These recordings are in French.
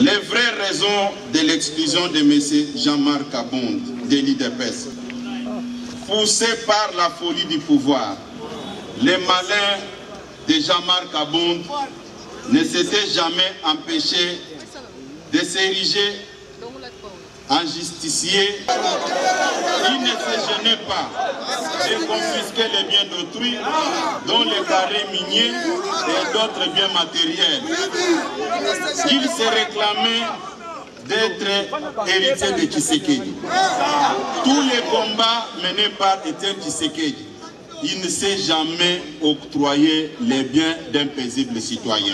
Les vraies raisons de l'exclusion de M. Jean-Marc Abound de l'IDPS, poussé par la folie du pouvoir, les malins de Jean-Marc Abound ne s'étaient jamais empêchés de s'ériger en justicier. Il ne se gênait pas de confisquer les biens d'autrui, dont les carrés miniers et d'autres biens matériels. Il se réclamait d'être héritier de Tshisekedi. Tous les combats menés par Étienne Tshisekedi, il ne s'est jamais octroyé les biens d'un paisible citoyen.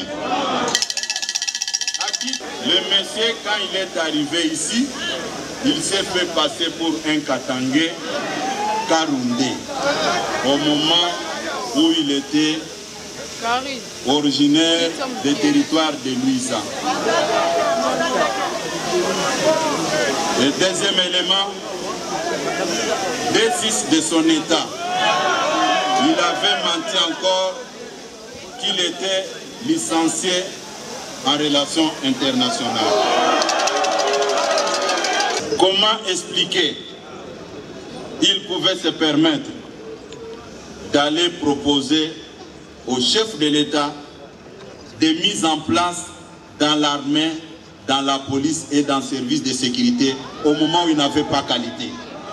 Le monsieur, quand il est arrivé ici, il s'est fait passer pour un Katangé Karundé au moment où il était originaire des territoires de Louisa. Le deuxième élément, des fils de son état, il avait menti encore qu'il était licencié en relations internationales. Comment expliquer? Il pouvait se permettre d'aller proposer au chef de l'État des mises en place dans l'armée, dans la police et dans le service de sécurité au moment où il n'avait pas qualité.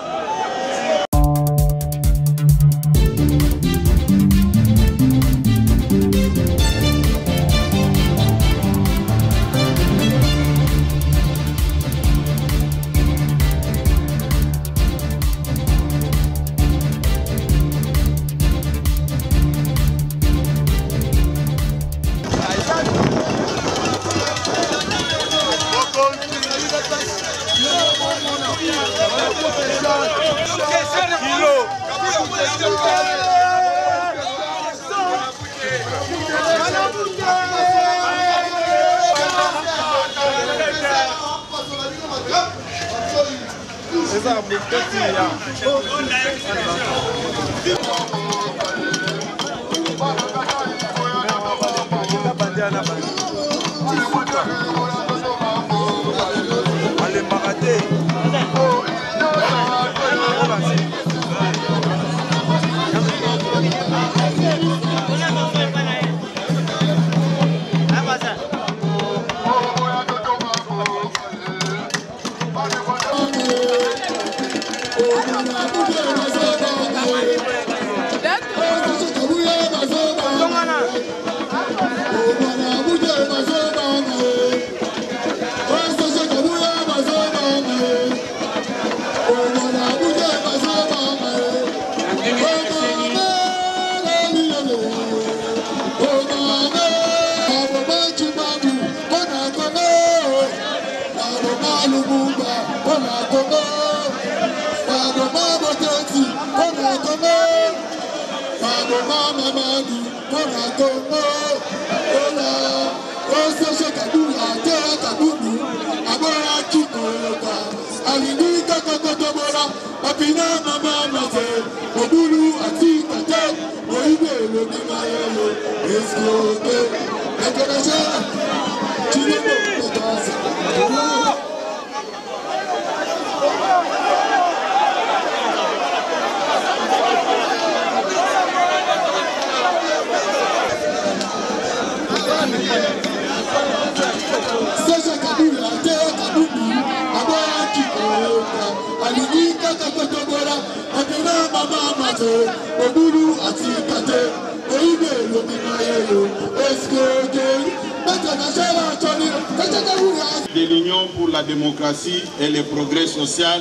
De l'Union pour la démocratie et le progrès social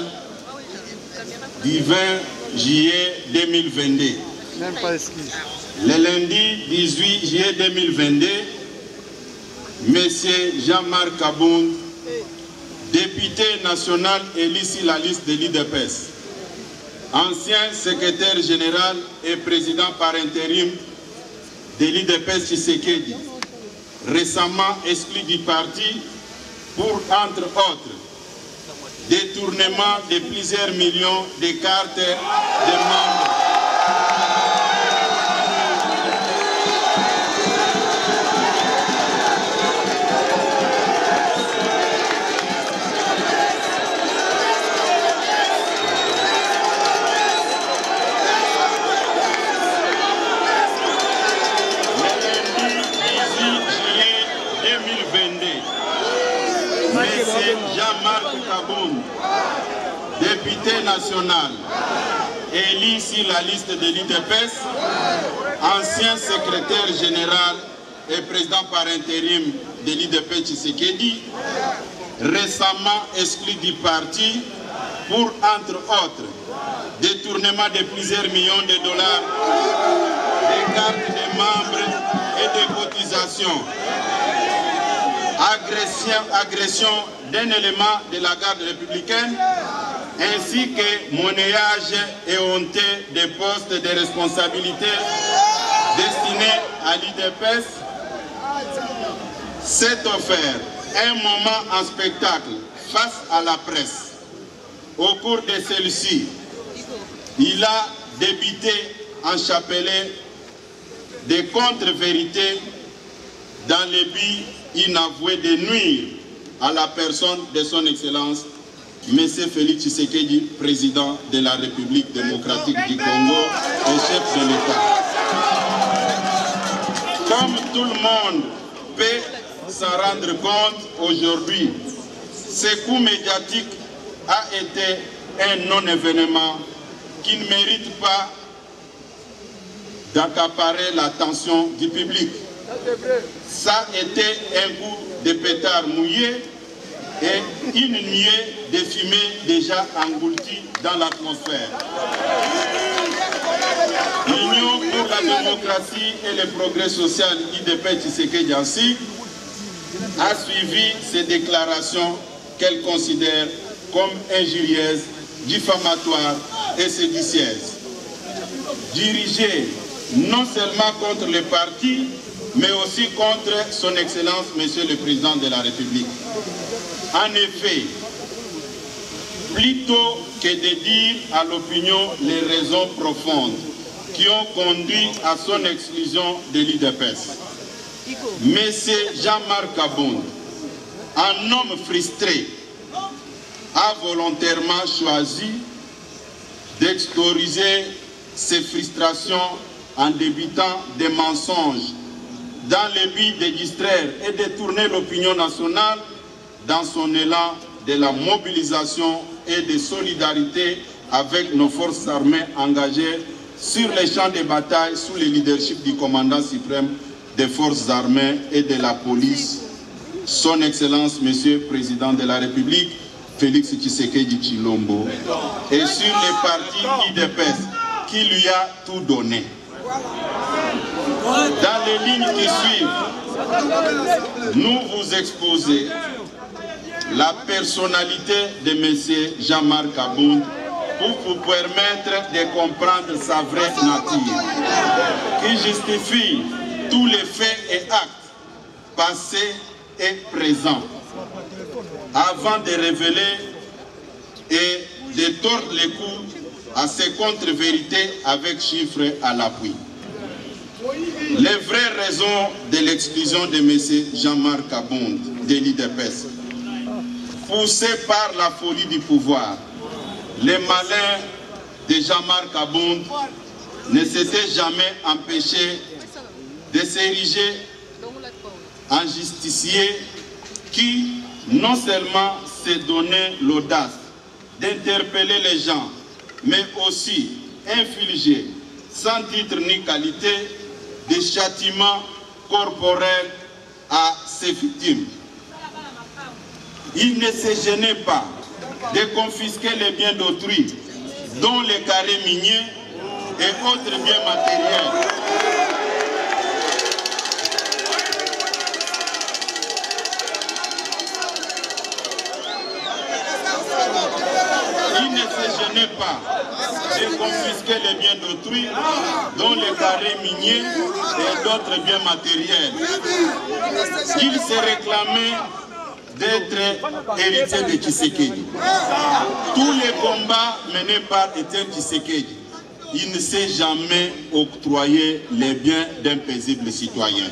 du 20 juillet 2022. Le lundi 18 juillet 2022, M. Jean-Marc Abound, député national élu sur la liste de l'IDPS, ancien secrétaire général et président par intérim de l'IDPS Tshisekedi, récemment exclu du parti pour, entre autres, détournement de plusieurs millions de cartes de membres. Jean-Marc Kabound, député national, élu sur la liste de l'UDPS, ancien secrétaire général et président par intérim de l'UDPS Tshisekedi, récemment exclu du parti pour, entre autres, détournement de plusieurs millions de dollars, des cartes de membres et des cotisations, agression d'un élément de la garde républicaine, ainsi que monnayage et honteux des postes de responsabilité destinés à l'UDPS, s'est offert un moment en spectacle face à la presse. Au cours de celle-ci, il a débité en chapelet des contre-vérités dans le but inavoué de nuire à la personne de son Excellence, M. Félix Tshisekedi, président de la République démocratique du Congo et chef de l'État. Comme tout le monde peut s'en rendre compte aujourd'hui, ce coup médiatique a été un non-événement qui ne mérite pas d'accaparer l'attention du public. Ça a été un coup de pétard mouillé et une nuée de fumée déjà engloutie dans l'atmosphère. L'Union pour la démocratie et le progrès social UDPS Tshisekedi ainsi a suivi ces déclarations qu'elle considère comme injurieuses, diffamatoires et séditieuses, dirigées non seulement contre le parti, mais aussi contre son Excellence, Monsieur le Président de la République. En effet, plutôt que de dire à l'opinion les raisons profondes qui ont conduit à son exclusion de l'UDPS, M. Jean-Marc Kabound, un homme frustré, a volontairement choisi d'extérioriser ses frustrations en débitant des mensonges dans le but de distraire et de tourner l'opinion nationale dans son élan de la mobilisation et de solidarité avec nos forces armées engagées sur les champs de bataille sous le leadership du commandant suprême des forces armées et de la police, son Excellence, Monsieur le Président de la République, Félix Tshisekedi Tshilombo, et sur les partis UDPS qui lui a tout donné. Dans les lignes qui suivent, nous vous exposons la personnalité de M. Jean-Marc Kabound pour vous permettre de comprendre sa vraie nature, qui justifie tous les faits et actes passés et présents, avant de révéler et de tordre les cou à ces contre-vérités avec chiffres à l'appui. Les vraies raisons de l'exclusion de M. Jean-Marc Kabound de l'UDPS, poussé par la folie du pouvoir, les malins de Jean-Marc Kabound ne s'étaient jamais empêchés de s'ériger en justicier qui non seulement s'est donné l'audace d'interpeller les gens, mais aussi infliger, sans titre ni qualité, des châtiments corporels à ses victimes. Il ne se gênait pas de confisquer les biens d'autrui, dont les carrés miniers et autres biens matériels. Il ne se gênait pas de confisquer les biens d'autrui, dont les carrés miniers et d'autres biens matériels. Il se réclamait d'être héritier de Tshisekedi. Tous les combats menés par Étienne Tshisekedi, il ne s'est jamais octroyé les biens d'un paisible citoyen.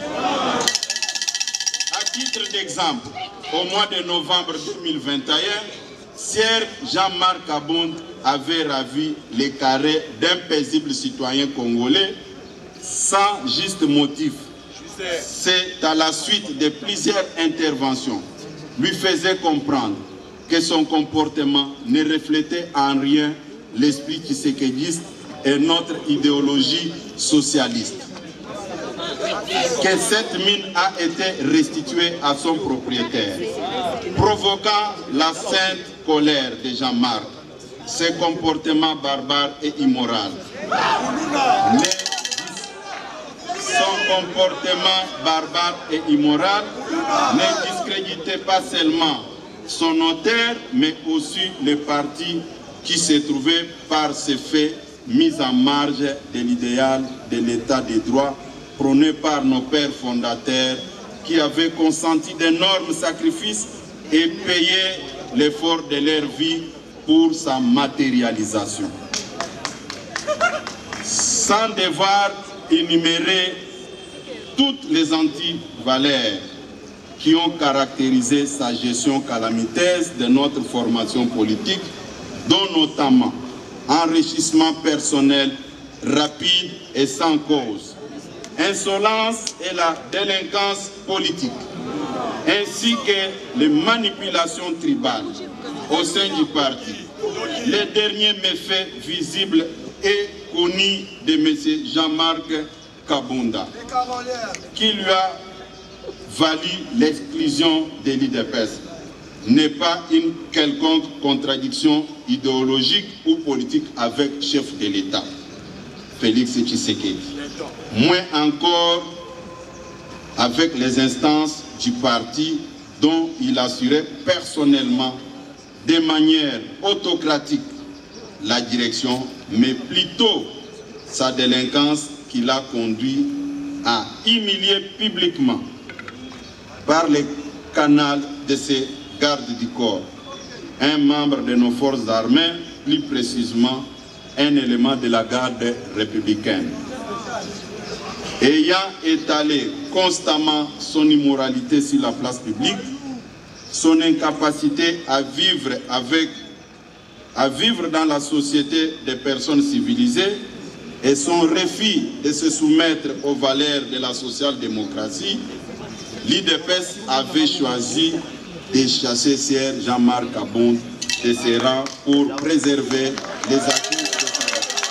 À titre d'exemple, au mois de novembre 2021, Sieur Jean-Marc Kabound avait ravi les carrés d'un paisible citoyen congolais sans juste motif. C'est à la suite de plusieurs interventions lui faisait comprendre que son comportement ne reflétait en rien l'esprit tshisekidiste et notre idéologie socialiste. Que cette mine a été restituée à son propriétaire, provoquant la sainte colère de Jean-Marc, ses comportements barbares et immoraux. Son comportement barbare et immoral ne discréditait pas seulement son auteur, mais aussi le parti qui se trouvait par ces faits mis en marge de l'idéal de l'état de droit prôné par nos pères fondateurs qui avaient consenti d'énormes sacrifices et payé l'effort de leur vie pour sa matérialisation. Sans devoir énumérer toutes les antivaleurs qui ont caractérisé sa gestion calamiteuse de notre formation politique, dont notamment enrichissement personnel rapide et sans cause, insolence et la délinquance politique, ainsi que les manipulations tribales au sein du parti. Les derniers méfaits visibles et connus de M. Jean-Marc Kabunda, qui lui a valu l'exclusion de l'IDPS, n'est pas une quelconque contradiction idéologique ou politique avec le chef de l'État, Félix Tshisekedi. Moins encore avec les instances du parti dont il assurait personnellement de manière autocratique la direction, mais plutôt sa délinquance qui l'a conduit à humilier publiquement par les canaux de ses gardes du corps un membre de nos forces armées, plus précisément un élément de la garde républicaine. Ayant étalé constamment son immoralité sur la place publique, son incapacité à vivre dans la société des personnes civilisées et son refus de se soumettre aux valeurs de la social-démocratie, l'IDPS avait choisi de chasser Sir Jean-Marc Kabunda de ses rangs pour préserver les acquis de sa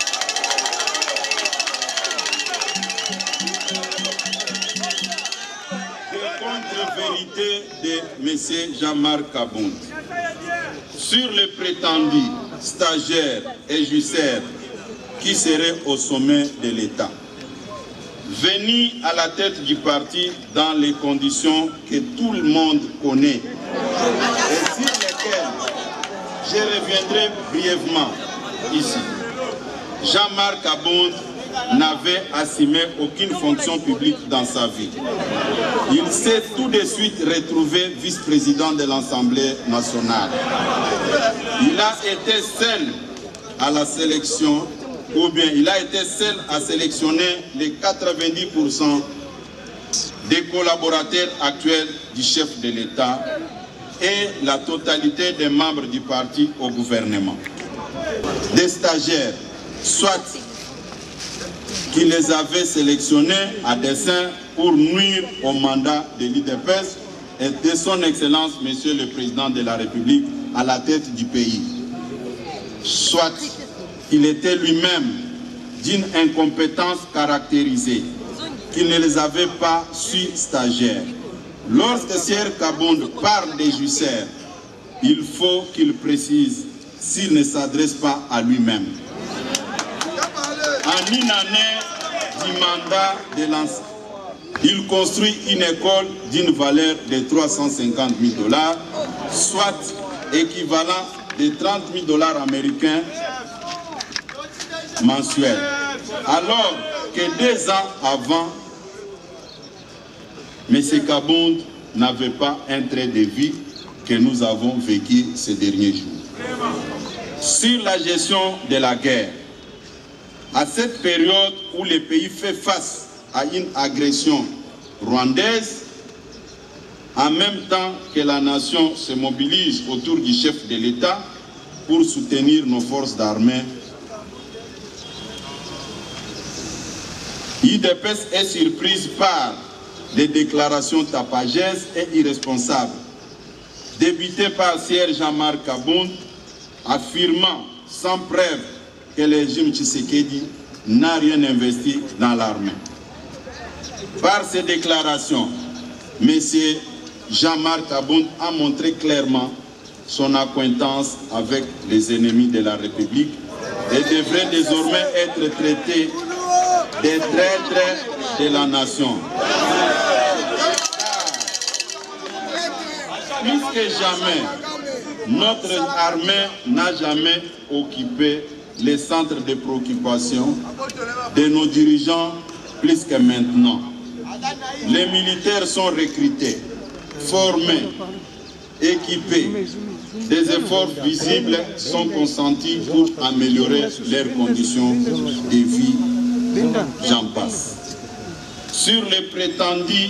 contre-vérité de M. Jean-Marc Kabunda sur le prétendu stagiaire et justicier qui serait au sommet de l'État. Venu à la tête du parti dans les conditions que tout le monde connaît et sur lesquelles je reviendrai brièvement ici. Jean-Marc Kabunda n'avait assumé aucune fonction publique dans sa vie. Il s'est tout de suite retrouvé vice-président de l'Assemblée nationale. Il a été seul à la sélection, ou bien il a été seul à sélectionner les 90% des collaborateurs actuels du chef de l'État et la totalité des membres du parti au gouvernement. Des stagiaires, soit qui les avait sélectionnés à dessein pour nuire au mandat de l'IDPS et de son Excellence, Monsieur le Président de la République, à la tête du pays. Soit qu'il était lui-même d'une incompétence caractérisée, qu'il ne les avait pas su stagiaires. Lorsque Sir Kabunda parle des justiciers, il faut qu'il précise s'il ne s'adresse pas à lui-même. En une année du mandat de l'ancien, il construit une école d'une valeur de 350 000 $, soit équivalent de 30 000 $ américains mensuels. Alors que 2 ans avant, M. Kabunda n'avait pas un trait de vie que nous avons vécu ces derniers jours. Sur la gestion de la guerre, à cette période où le pays fait face à une agression rwandaise, en même temps que la nation se mobilise autour du chef de l'État pour soutenir nos forces d'armée, l'IDPS est surprise par les déclarations tapageuses et irresponsables débité par Sieur Jean-Marc Kabound, affirmant sans preuve que le régime Tshisekedi n'a rien investi dans l'armée. Par ces déclarations, M. Jean-Marc Kabound a montré clairement son acquaintance avec les ennemis de la République et devrait désormais être traité des traîtres de la nation. Plus que jamais, notre armée n'a jamais occupé les centres de préoccupation de nos dirigeants plus que maintenant. Les militaires sont recrutés, formés, équipés. Des efforts visibles sont consentis pour améliorer leurs conditions de vie. J'en passe. Sur les prétendues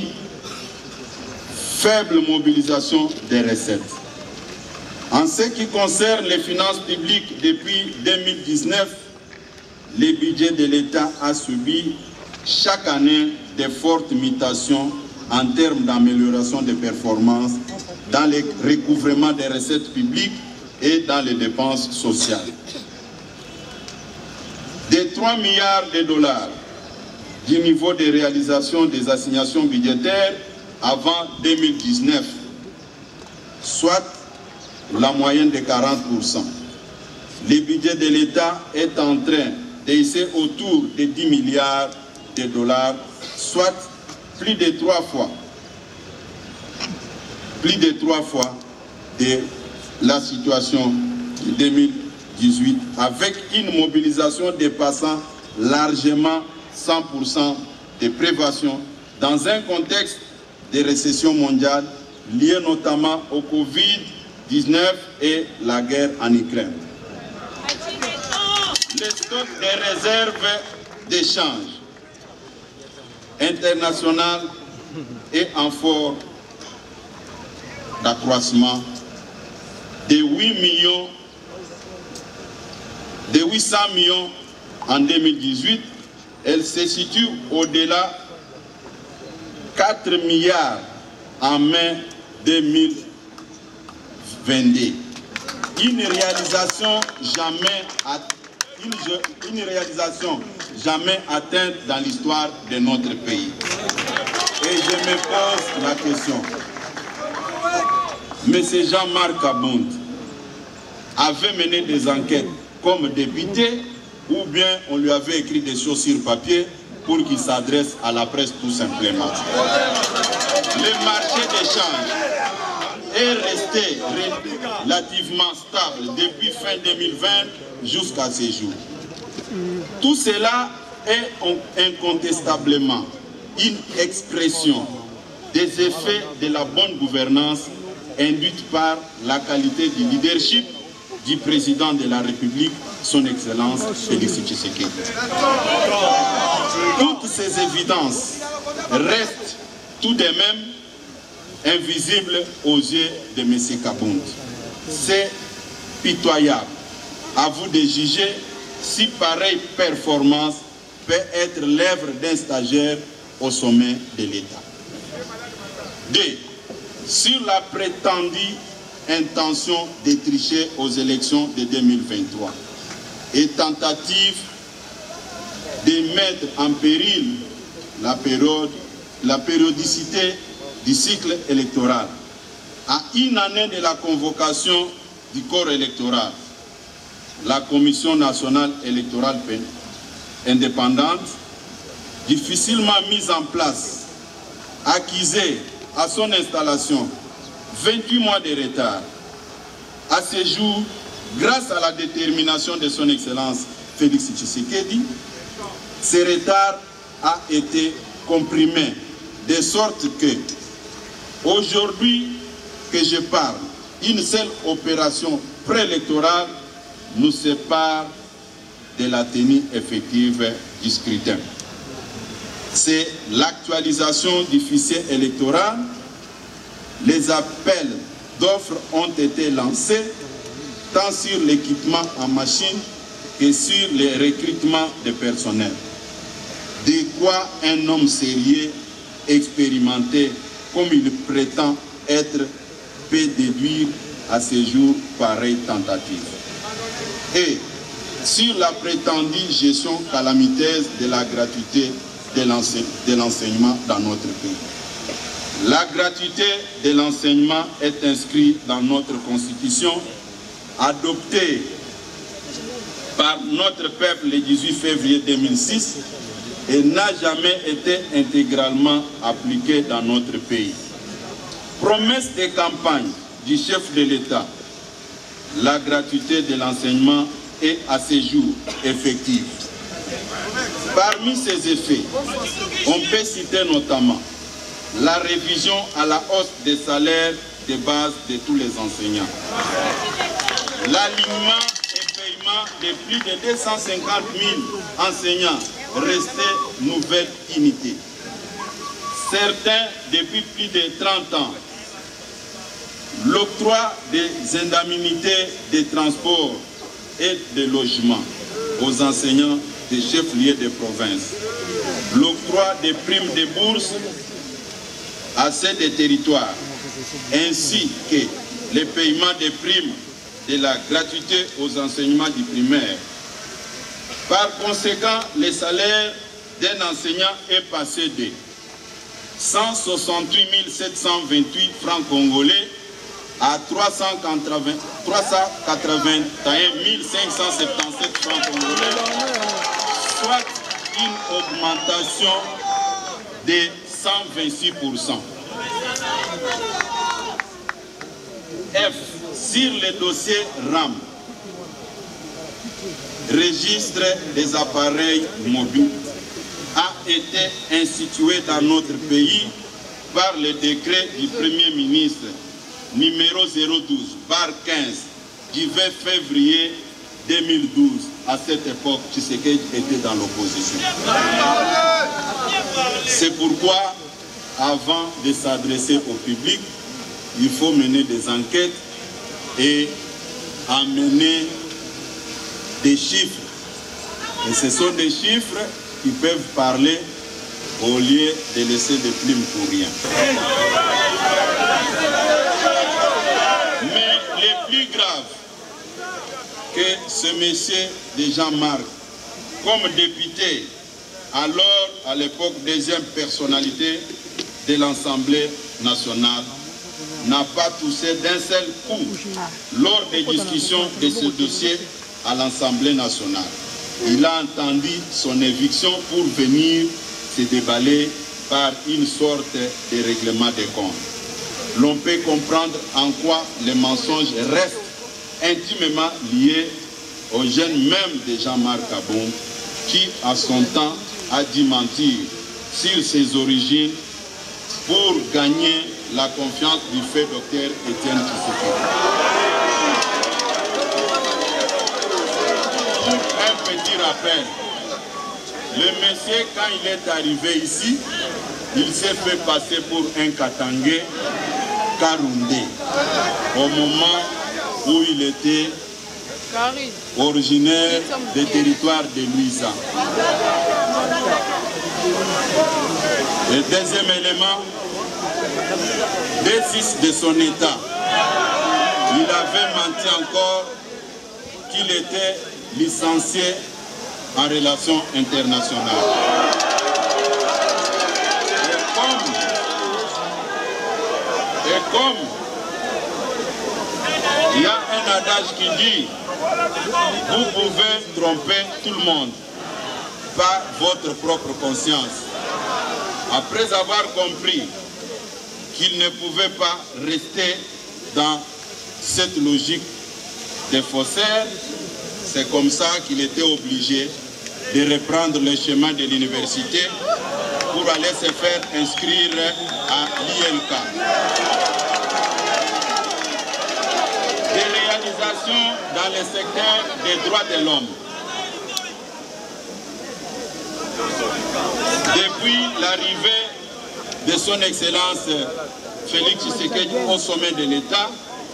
faible mobilisation des recettes. En ce qui concerne les finances publiques, depuis 2019, le budget de l'État a subi chaque année de fortes mutations en termes d'amélioration des performances dans le recouvrement des recettes publiques et dans les dépenses sociales. Des 3 milliards de dollars du niveau de réalisation des assignations budgétaires avant 2019, soit la moyenne de 40%. Le budget de l'État est en train d'essayer autour de 10 milliards de dollars, soit plus de 3 fois de la situation de 2018, avec une mobilisation dépassant largement 100% de prévention dans un contexte de récession mondiale liée notamment au Covid-19 et la guerre en Ukraine. Le stock des réserves d'échange international est en fort d'accroissement de 800 millions en 2018. Elle se situe au-delà 4 milliards en mai 2022. Une réalisation jamais atteinte dans l'histoire de notre pays. Et je me pose la question. M. Jean-Marc Kabound avait mené des enquêtes comme député ou bien on lui avait écrit des choses sur papier pour qu'il s'adresse à la presse tout simplement. Le marché d'échange est resté relativement stable depuis fin 2020 jusqu'à ce jour. Tout cela est incontestablement une expression des effets de la bonne gouvernance induite par la qualité du leadership du président de la République, son Excellence Félix Tshisekedi. Toutes ces évidences restent tout de même invisibles aux yeux de M. Kabound. C'est pitoyable. À vous de juger si pareille performance peut être l'œuvre d'un stagiaire au sommet de l'État. 2. Sur la prétendue intention de tricher aux élections de 2023 et tentative de mettre en péril la périodicité du cycle électoral. À une année de la convocation du corps électoral, la Commission nationale électorale indépendante, difficilement mise en place, accusée à son installation 28 mois de retard. À ce jour, grâce à la détermination de son Excellence Félix Tshisekedi, ce retard a été comprimé de sorte que, aujourd'hui que je parle, une seule opération préélectorale nous sépare de la tenue effective du scrutin. C'est l'actualisation du fichier électoral. Les appels d'offres ont été lancés tant sur l'équipement en machine que sur les recrutements de personnel. De quoi un homme sérieux, expérimenté, comme il prétend être, peut déduire à ce jour pareille tentative. Et sur la prétendue gestion calamiteuse de la gratuité de l'enseignement dans notre pays. La gratuité de l'enseignement est inscrite dans notre Constitution, adoptée par notre peuple le 18 février 2006 et n'a jamais été intégralement appliquée dans notre pays. Promesse de campagne du chef de l'État, la gratuité de l'enseignement est à ce jour effective. Parmi ces effets, on peut citer notamment la révision à la hausse des salaires de base de tous les enseignants, l'alignement et paiement de plus de 250 000 enseignants restés nouvelle unité. Certains depuis plus de 30 ans, l'octroi des indemnités de transport et de logement aux enseignants des chefs-lieux de province, l'octroi des primes de bourse à ceux des territoires, ainsi que le paiement des primes de la gratuité aux enseignements du primaire. Par conséquent, le salaire d'un enseignant est passé de 168 728 francs congolais à 381 577 francs congolais, soit une augmentation de 126%. F. Sur le dossier RAM, registre des appareils mobiles, a été institué dans notre pays par le décret du Premier ministre numéro 012/15 du 20 février 2012. À cette époque, Tshisekedi était dans l'opposition. C'est pourquoi, avant de s'adresser au public, il faut mener des enquêtes et amener des chiffres. Et ce sont des chiffres qui peuvent parler au lieu de laisser des plumes pour rien. Mais le plus grave que ce monsieur de Jean-Marc, comme député, alors à l'époque deuxième personnalité de l'Assemblée nationale, n'a pas touché d'un seul coup lors des discussions de ce dossier à l'Assemblée nationale. Il a entendu son éviction pour venir se déballer par une sorte de règlement des comptes. L'on peut comprendre en quoi les mensonges restent intimement liés aux jeunes même de Jean-Marc Kabonde, qui à son temps a dû mentir sur ses origines pour gagner la confiance du fait docteur Étienne Tshisekedi. Pour un petit rappel, le monsieur, quand il est arrivé ici, il s'est fait passer pour un Katangé Karundé, au moment où il était originaire des territoires de Louisa. Le deuxième élément, des fils de son état, il avait menti encore qu'il était licencié en relations internationales. Et comme il y a un adage qui dit, vous pouvez tromper tout le monde par votre propre conscience. Après avoir compris qu'il ne pouvait pas rester dans cette logique des faussaires, c'est comme ça qu'il était obligé de reprendre le chemin de l'université pour aller se faire inscrire à l'ILK. Des réalisations dans le secteur des droits de l'homme. Depuis l'arrivée de son Excellence Félix Tshisekedi au sommet de l'État,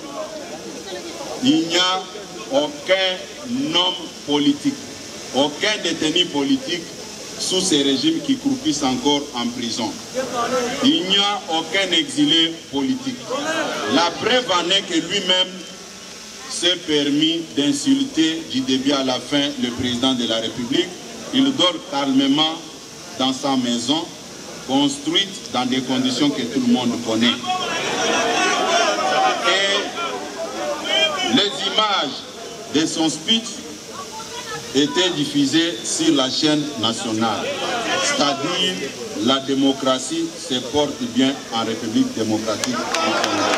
il n'y a aucun homme politique, aucun détenu politique sous ces régimes qui croupissent encore en prison. Il n'y a aucun exilé politique. La preuve en est que lui-même s'est permis d'insulter du début à la fin le président de la République. Il dort calmement dans sa maison, construite dans des conditions que tout le monde connaît. Et les images de son speech étaient diffusées sur la chaîne nationale. C'est-à-dire, la démocratie se porte bien en République démocratique du Congo.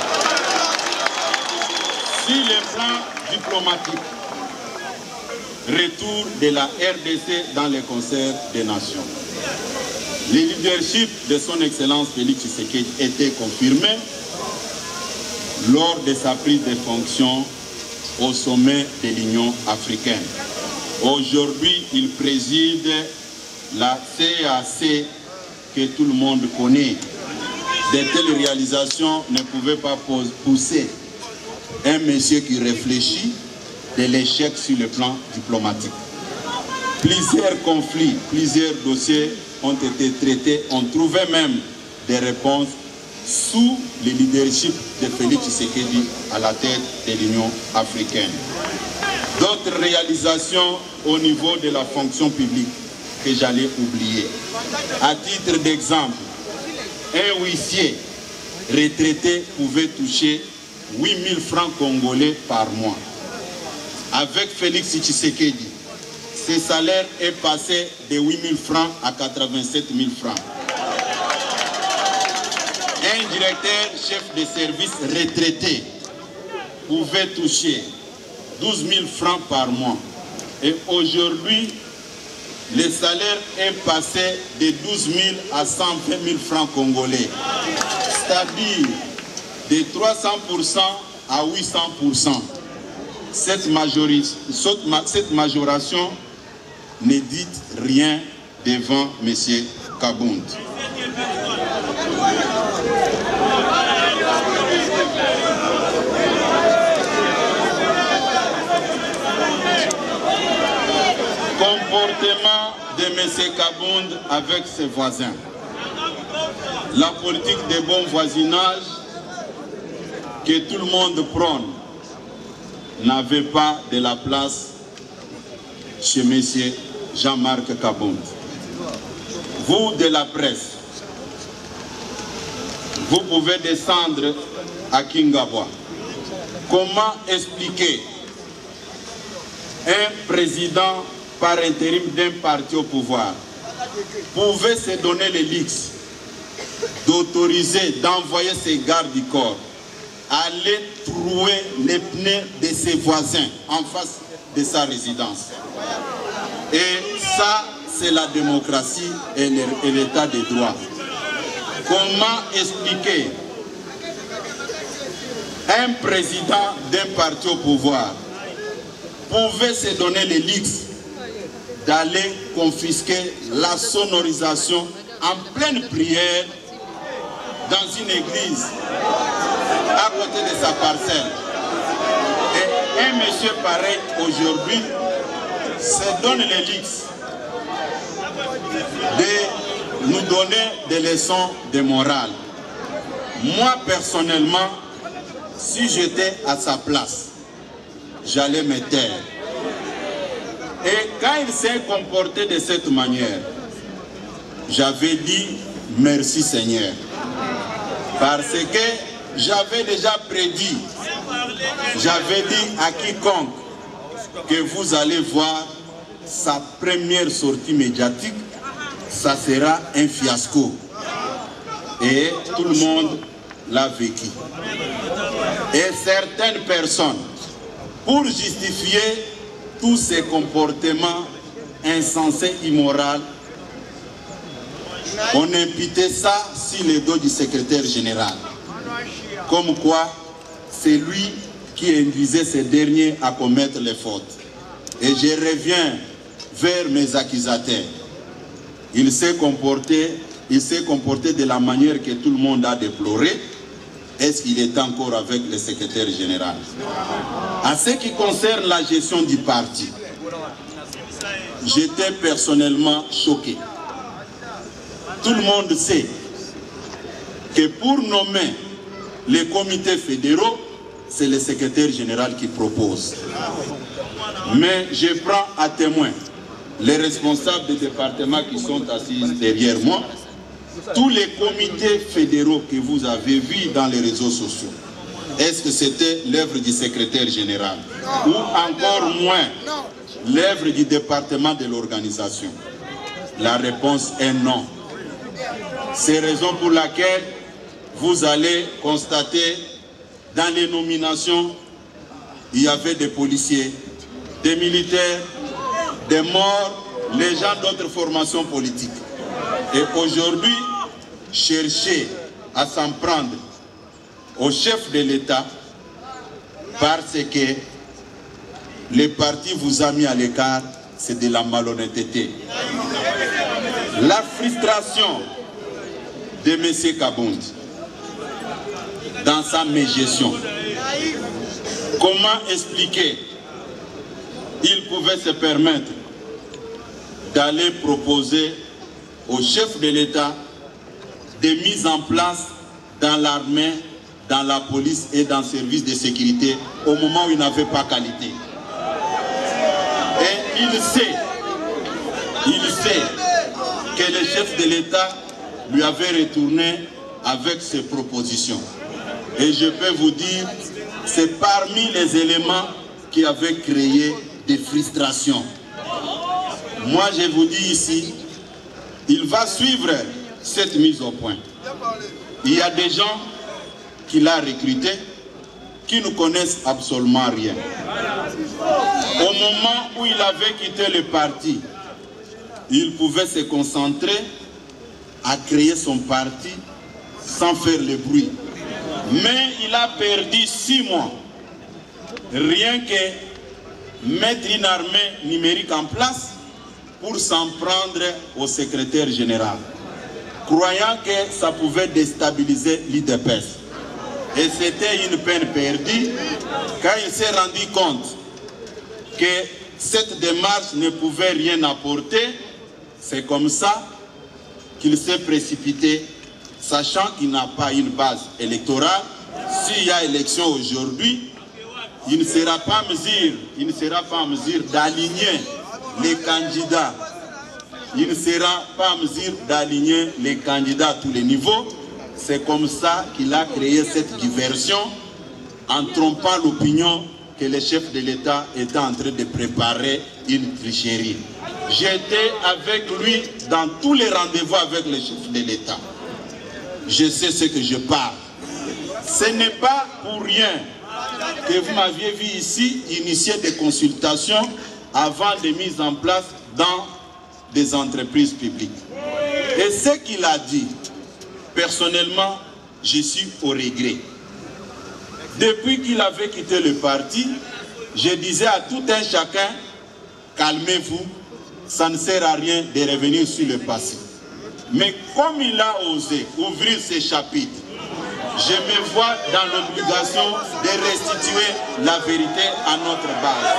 Sur le plan diplomatique, retour de la RDC dans les concerts des nations. Le leadership de son Excellence Félix Tshisekedi était confirmé lors de sa prise de fonction au sommet de l'Union africaine. Aujourd'hui, il préside la CAC que tout le monde connaît. De telles réalisations ne pouvaient pas pousser un monsieur qui réfléchit de l'échec sur le plan diplomatique. Plusieurs conflits, plusieurs dossiers ont été traités. On trouvait même des réponses sous le leadership de Félix Tshisekedi à la tête de l'Union africaine. D'autres réalisations au niveau de la fonction publique que j'allais oublier. À titre d'exemple, un huissier retraité pouvait toucher 8 000 francs congolais par mois. Avec Félix Tshisekedi, ce salaire est passé de 8 000 francs à 87 000 francs. Un directeur chef de service retraité pouvait toucher 12 000 francs par mois. Et aujourd'hui, le salaire est passé de 12 000 à 120 000 francs congolais. C'est-à-dire de 300% à 800%. Cette majoration ne dit rien devant M. Kabound. Comportement de M. Kabound avec ses voisins. La politique de bon voisinage que tout le monde prône n'avait pas de la place chez M. Jean-Marc Kabound. Vous de la presse, vous pouvez descendre à Kingabwa. Comment expliquer un président par intérim d'un parti au pouvoir pouvait se donner le luxe d'autoriser, d'envoyer ses gardes du corps aller trouer les pneus de ses voisins en face de sa résidence? Et ça, c'est la démocratie et l'état de droit. Comment expliquer un président d'un parti au pouvoir pouvait se donner le luxe d'aller confisquer la sonorisation en pleine prière dans une église à côté de sa parcelle? Et un monsieur pareil aujourd'hui se donne le luxe de nous donner des leçons de morale. Moi personnellement, si j'étais à sa place, j'allais me taire. Et quand il s'est comporté de cette manière, j'avais dit merci Seigneur. Parce que j'avais déjà prédit, j'avais dit à quiconque que vous allez voir sa première sortie médiatique, ça sera un fiasco. Et tout le monde l'a vécu. Et certaines personnes, pour justifier tous ces comportements insensés, immoraux, on imputait ça sur le dos du secrétaire général. Comme quoi, c'est lui qui induisait ces derniers à commettre les fautes. Et je reviens vers mes accusateurs. Il s'est comporté de la manière que tout le monde a déploré. Est-ce qu'il est encore avec le secrétaire général? En ce qui concerne la gestion du parti, j'étais personnellement choqué. Tout le monde sait que pour nommer les comités fédéraux, c'est le secrétaire général qui propose. Mais je prends à témoin les responsables des départements qui sont assis derrière moi, tous les comités fédéraux que vous avez vus dans les réseaux sociaux. Est-ce que c'était l'œuvre du secrétaire général ou encore moins l'œuvre du département de l'organisation? La réponse est non. C'est la raison pour laquelle vous allez constater dans les nominations, il y avait des policiers, des militaires, des morts, les gens d'autres formations politiques. Et aujourd'hui, chercher à s'en prendre au chef de l'État parce que le parti vous a mis à l'écart, c'est de la malhonnêteté. La frustration de M. Kabound dans sa mégestion. Comment expliquer il pouvait se permettre d'aller proposer au chef de l'État des mises en place dans l'armée, dans la police et dans le service de sécurité au moment où il n'avait pas qualité. Et il sait que le chef de l'État lui avait retourné avec ses propositions. Et je peux vous dire, c'est parmi les éléments qui avaient créé des frustrations. Moi, je vous dis ici, il va suivre cette mise au point. Il y a des gens qu'il a recrutés qui ne connaissent absolument rien. Au moment où il avait quitté le parti, il pouvait se concentrer à créer son parti sans faire le bruit. Mais il a perdu 6 mois, rien que mettre une armée numérique en place pour s'en prendre au secrétaire général, croyant que ça pouvait déstabiliser l'IDPS. Et c'était une peine perdue quand il s'est rendu compte que cette démarche ne pouvait rien apporter. C'est comme ça qu'il s'est précipité, sachant qu'il n'a pas une base électorale. S'il y a élection aujourd'hui, il ne sera pas en mesure d'aligner les candidats. Il ne sera pas en mesure d'aligner les candidats à tous les niveaux. C'est comme ça qu'il a créé cette diversion en trompant l'opinion que le chef de l'État était en train de préparer une tricherie. J'étais avec lui dans tous les rendez-vous avec le chef de l'État. Je sais ce que je parle. Ce n'est pas pour rien que vous m'aviez vu ici initier des consultations avant de mise en place dans des entreprises publiques. Et ce qu'il a dit, personnellement, je suis au regret. Depuis qu'il avait quitté le parti, je disais à tout un chacun, calmez-vous, ça ne sert à rien de revenir sur le passé. Mais comme il a osé ouvrir ces chapitres, je me vois dans l'obligation de restituer la vérité à notre base.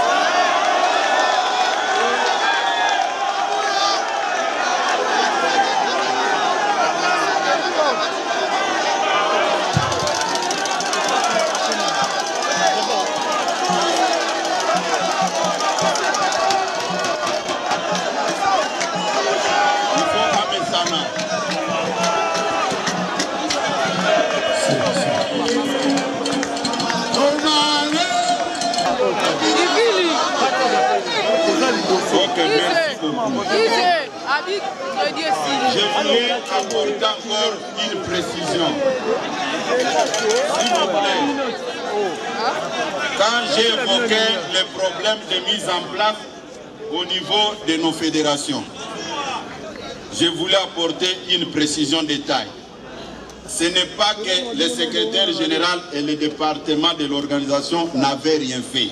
Je voulais apporter encore une précision. S'il vous plaît, quand j'ai évoqué les problèmes de mise en place au niveau de nos fédérations, je voulais apporter une précision de taille. Ce n'est pas que le secrétaire général et le département de l'organisation n'avaient rien fait.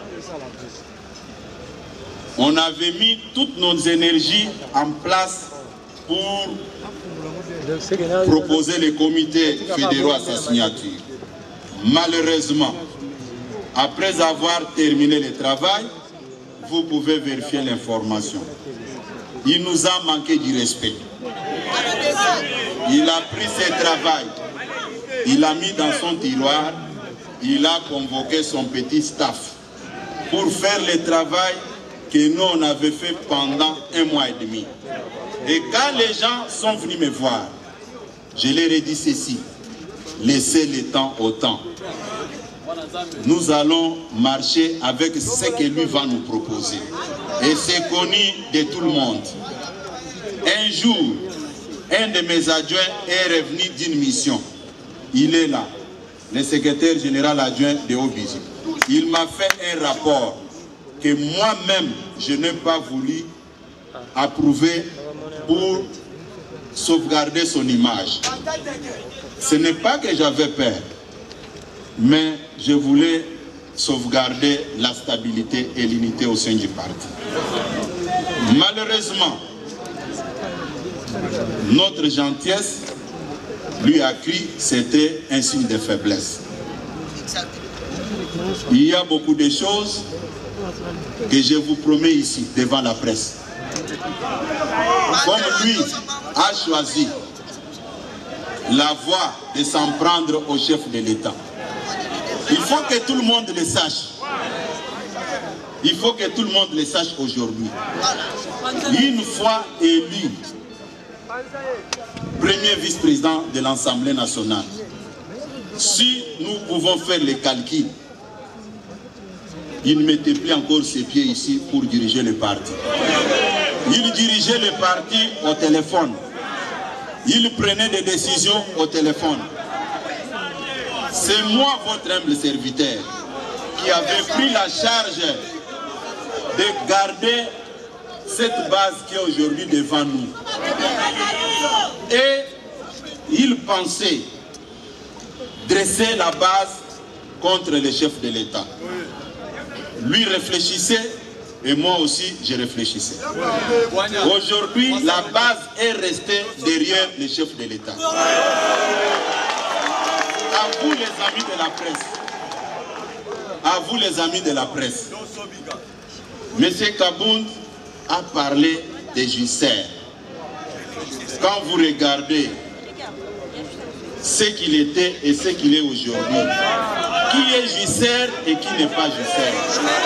On avait mis toutes nos énergies en place pour proposer les comités fédéraux à sa signature. Malheureusement, après avoir terminé le travail, vous pouvez vérifier l'information. Il nous a manqué du respect. Il a pris ses travail, il a mis dans son tiroir, il a convoqué son petit staff pour faire le travail que nous on avait fait pendant 1 mois et demi. Et quand les gens sont venus me voir, je leur ai dit ceci: laissez le temps au temps. Nous allons marcher avec ce que lui va nous proposer. Et c'est connu de tout le monde. Un jour, un de mes adjoints est revenu d'une mission. Il est là, le secrétaire général adjoint de Obiji. Il m'a fait un rapport que moi-même, je n'ai pas voulu approuver pour sauvegarder son image. Ce n'est pas que j'avais peur, mais je voulais sauvegarder la stabilité et l'unité au sein du parti. Malheureusement, notre gentillesse lui a cru c'était un signe de faiblesse. Il y a beaucoup de choses que je vous promets ici devant la presse. Comme lui a choisi la voie de s'en prendre au chef de l'État, il faut que tout le monde le sache. Il faut que tout le monde le sache aujourd'hui. Une fois élu premier vice-président de l'Assemblée nationale, si nous pouvons faire les calculs, il ne mettait plus encore ses pieds ici pour diriger le parti. Il dirigeait le parti au téléphone. Il prenait des décisions au téléphone. C'est moi, votre humble serviteur, qui avait pris la charge de garder cette base qui est aujourd'hui devant nous. Et il pensait dresser la base contre les chefs de l'État. Lui réfléchissait et moi aussi je réfléchissais. Aujourd'hui, la base est restée derrière les chefs de l'État. À vous les amis de la presse, à vous les amis de la presse, M. Kabound a parlé des Jusser. Quand vous regardez ce qu'il était et ce qu'il est aujourd'hui, qui est Jusser et qui n'est pas Jusser?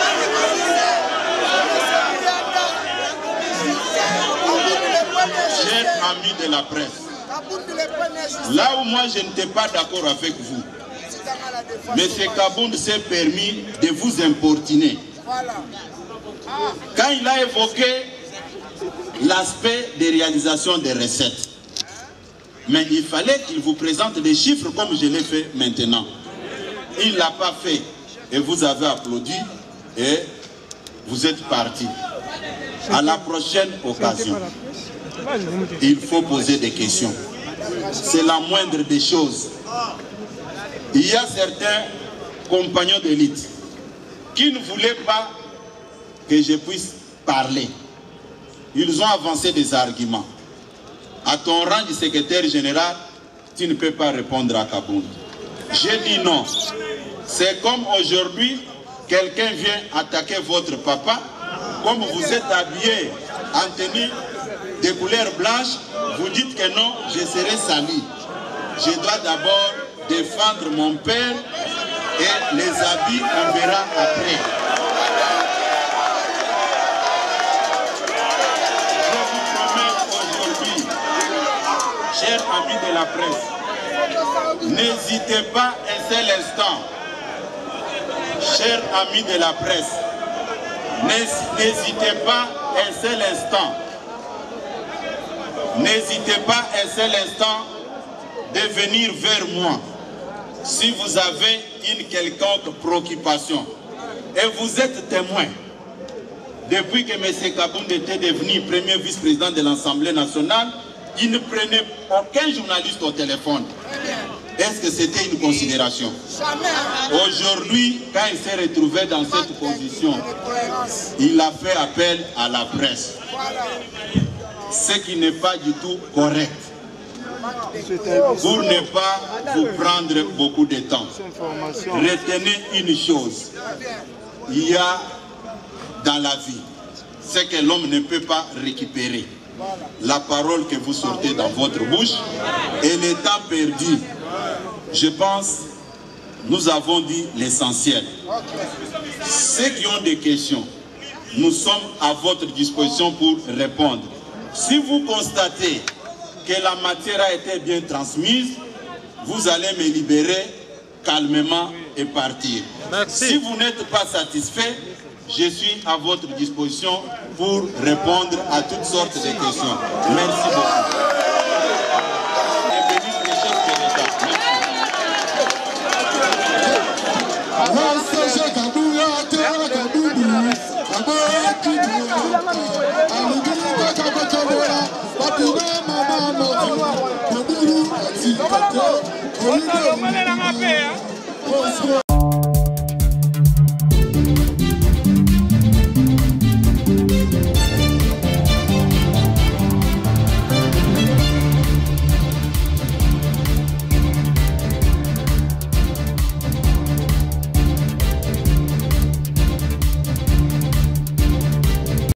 Chers amis de la presse, là où moi je n'étais pas d'accord avec vous, M. Kabound s'est permis de vous importuner. Quand il a évoqué l'aspect des réalisations des recettes, mais il fallait qu'il vous présente des chiffres comme je l'ai fait maintenant. Il ne l'a pas fait et vous avez applaudi et vous êtes parti. À la prochaine occasion, il faut poser des questions. C'est la moindre des choses. Il y a certains compagnons d'élite qui ne voulaient pas que je puisse parler. Ils ont avancé des arguments. À ton rang de secrétaire général, tu ne peux pas répondre à Kabound. J'ai dit non. C'est comme aujourd'hui, quelqu'un vient attaquer votre papa, comme vous êtes habillé en tenue de couleur blanche, vous dites que non, je serai sali. Je dois d'abord défendre mon père et les habits, on verra après. Je vous promets aujourd'hui, chers amis de la presse, n'hésitez pas un seul instant. Chers amis de la presse, n'hésitez pas un seul instant. N'hésitez pas un seul instant de venir vers moi si vous avez une quelconque préoccupation. Et vous êtes témoin. Depuis que M. Kabound était devenu premier vice-président de l'Assemblée nationale, il ne prenait aucun journaliste au téléphone. Est-ce que c'était une considération? Aujourd'hui, quand il s'est retrouvé dans cette position, il a fait appel à la presse. Ce qui n'est pas du tout correct. Pour ne pas vous prendre beaucoup de temps, retenez une chose. Il y a dans la vie, c'est que l'homme ne peut pas récupérer la parole que vous sortez dans votre bouche et le temps perdu. Je pense, nous avons dit l'essentiel. Ceux qui ont des questions, nous sommes à votre disposition pour répondre. Si vous constatez que la matière a été bien transmise, vous allez me libérer calmement et partir. Merci. Si vous n'êtes pas satisfait, je suis à votre disposition pour répondre à toutes sortes de questions. Merci beaucoup. Et bénisse les chefs de l'État. Merci.